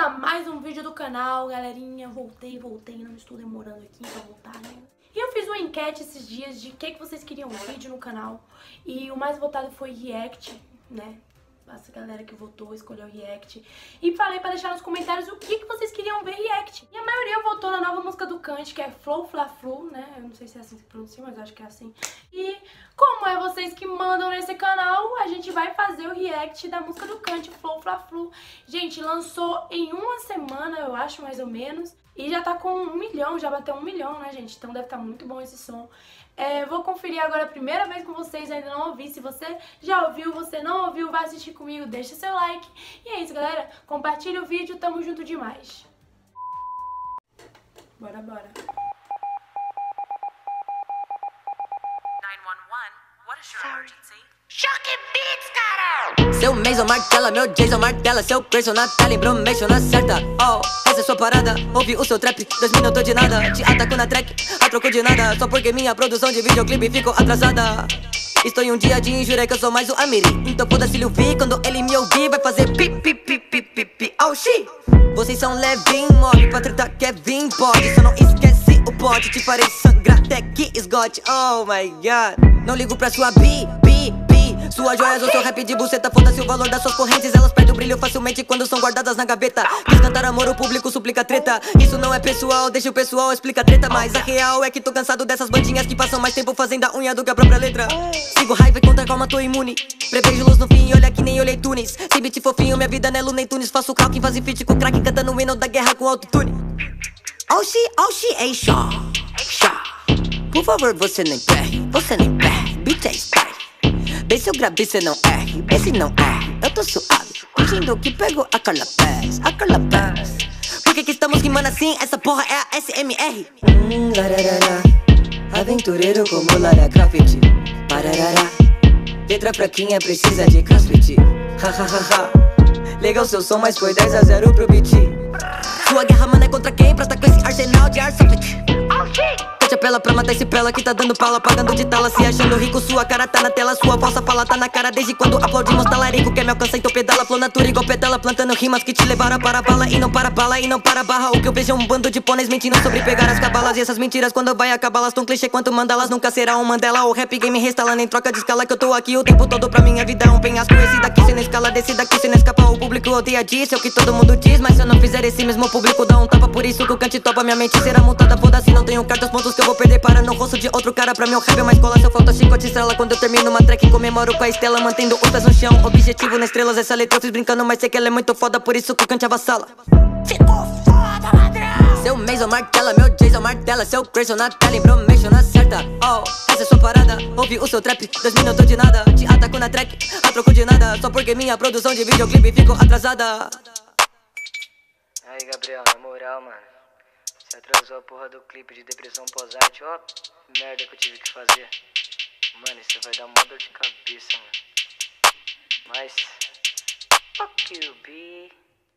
a mais um vídeo do canal, galerinha. Voltei, não estou demorando aqui pra voltar, né? E eu fiz uma enquete esses dias de o que vocês queriam vídeo no canal. E o mais votado foi React, né? Essa galera que votou escolheu React. E falei pra deixar nos comentários o que vocês queriam ver React. E a maioria votou na nova música do Kant, que é Flow Fla Flu, né? Eu não sei se é assim que se pronuncia, mas eu acho que é assim. E como é vocês que mandam nesse canal, a gente vai fazer o React da música do Kant, Flow Fla Flu. Gente, lançou em uma semana, eu acho, mais ou menos. E já tá com 1 milhão, já bateu 1 milhão, né, gente? Então deve estar muito bom esse som. Vou conferir agora a primeira vez com vocês, ainda não ouvi. Se você já ouviu, você não ouviu, vai assistir comigo, deixa seu like. E é isso, galera. Compartilha o vídeo, tamo junto demais. Bora. 911, what is your emergency? Choque Beats, cara! Seu Mason martela, meu Jason martela. Seu Grayson na tela, embromation na certa. Oh, essa é sua parada, ouve o seu trap. 2 minutos de nada, te ataco na track. A troco de nada, só porque minha produção de videoclipe ficou atrasada. Estou em um dia de injúria que eu sou mais o Amiri. Então foda-se ele ouvir, quando ele me ouvir vai fazer pi pi pi pi pi pi. Oh shit! Vocês são levinho, morre pra tretar Kevin pode. Só não esquece o pote, te farei sangrar até que esgote. Oh my god. Não ligo pra sua bi. Suas joias ou seu rap de buceta, foda-se o valor das suas correntes. Elas perdem o brilho facilmente quando são guardadas na gaveta. Quis cantar amor, o público suplica treta. Isso não é pessoal, deixa o pessoal explica treta. Mas a real é que tô cansado dessas bandinhas que passam mais tempo fazendo a unha do que a própria letra. Sigo raiva e contra calma, tô imune. Prevejo luz no fim, olha que nem olhei Tunis. Sem beat fofinho, minha vida não é Looney Tunes. Faço calque, faz feat com crack, cantando o hino da guerra com autotune. Oh shit, ei chá. Por favor, você nem perre, beat é spy. Vê se eu gravei, cê não erre, vê se não erre. Eu tô suave, fingindo que pego a Carla Pérez. Por que estamos rimando assim? Essa porra é a SMR. Lararara, aventureiro como Lara Croft. Pararara, letra fraquinha precisa de crossfit. Legal seu som, mas foi 10-0 pro beat. Sua guerra, mano, é contra quem? Presta com esse arsenal de airsoft. Te apela pra matar esse pela que tá dando pala, pagando de tala, se achando rico. Sua cara tá na tela, sua falsa fala tá na cara. Desde quando aplaudimos talarico, quer me alcançar então pedala. Flow natura igual pedala, plantando rimas que te levaram para a bala. E não para bala, e não para barra. O que eu vejo é um bando de pôneis mentindo sobre pegar as cabalas. E essas mentiras quando vai acabar, elas tão clichê quanto mandalas. Nunca será um Mandela, o rap game restalando em troca de escala. Que eu tô aqui o tempo todo pra minha vida é um penhasco. Esse daqui se não escala, desse daqui se não escapa. O público odeia disso, é o que todo mundo diz. Mas se eu não fizer esse mesmo público dá um tapa. Por isso que o cante topa, minha mente será multada. Foda-se, não tenho cartas, pontos que eu vou perder para no rosto de outro cara. Pra meu rap é uma escola, só falta chicote estrela. Quando eu termino uma track comemoro com a estela, mantendo os pés no chão, objetivo nas estrelas. Essa letra eu fiz brincando, mas sei que ela é muito foda. Por isso que o cante avassala. Ficou foda, ladrão. Seu Mason martela, meu Jason martela. Seu Grayson na tela, embromation na certa. Oh, essa é sua parada, ouve o seu trap. 2 minutos de nada, te ataco na track. A troco de nada, só porque minha produção de videoclipe ficou atrasada. Aí, Gabriel, na moral, mano, você atrasou a porra do clipe de depressão pós-arte, ó, merda que eu tive que fazer. Mano, isso vai dar uma dor de cabeça, mano. Mas, fuck you, B.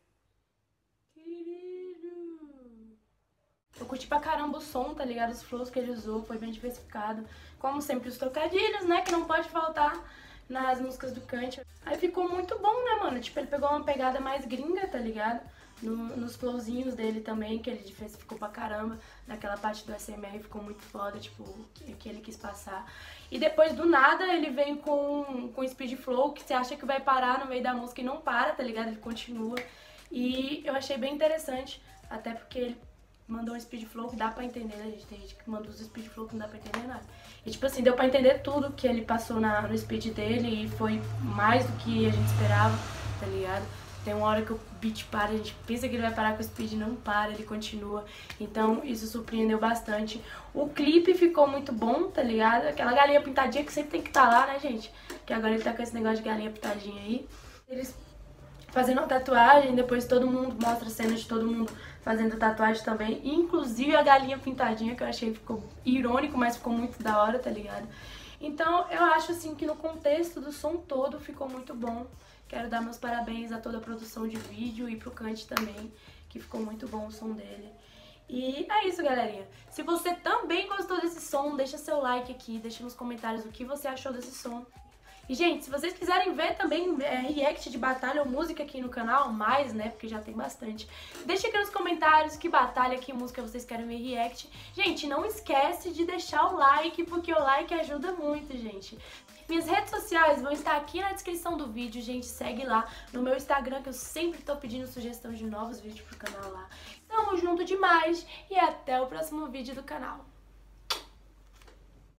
Eu curti pra caramba o som, tá ligado? Os flows que ele usou, foi bem diversificado. Como sempre, os trocadilhos, né? Que não pode faltar nas músicas do Kant. Aí ficou muito bom, né, mano? Tipo, ele pegou uma pegada mais gringa, tá ligado? Nos flowzinhos dele também, que ele diversificou pra caramba. Naquela parte do SMR ficou muito foda, tipo, que ele quis passar. E depois, do nada, ele vem com speed flow, que você acha que vai parar no meio da música e não para, tá ligado? Ele continua. E eu achei bem interessante, até porque ele mandou um speed flow que dá pra entender, né, gente? Tem gente que manda os speed flow que não dá pra entender nada. E tipo assim, deu pra entender tudo que ele passou no speed dele e foi mais do que a gente esperava, tá ligado? Tem uma hora que o beat para, a gente pensa que ele vai parar com o speed, não para, ele continua. Então isso surpreendeu bastante. O clipe ficou muito bom, tá ligado? Aquela galinha pintadinha que sempre tem que estar lá, né, gente? Que agora ele tá com esse negócio de galinha pintadinha aí. Eles fazendo a tatuagem, depois todo mundo mostra cenas de todo mundo fazendo tatuagem também. Inclusive a galinha pintadinha, que eu achei que ficou irônico, mas ficou muito da hora, tá ligado? Então eu acho assim que no contexto do som todo ficou muito bom. Quero dar meus parabéns a toda a produção de vídeo e pro Kant também, que ficou muito bom o som dele. E é isso, galerinha. Se você também gostou desse som, deixa seu like aqui, deixa nos comentários o que você achou desse som. E, gente, se vocês quiserem ver também react de batalha ou música aqui no canal, mais, né, porque já tem bastante, deixa aqui nos comentários que batalha, que música vocês querem ver react. Gente, não esquece de deixar o like, porque o like ajuda muito, gente. Minhas redes sociais vão estar aqui na descrição do vídeo, gente, segue lá no meu Instagram, que eu sempre tô pedindo sugestão de novos vídeos pro canal lá. Tamo junto demais e até o próximo vídeo do canal.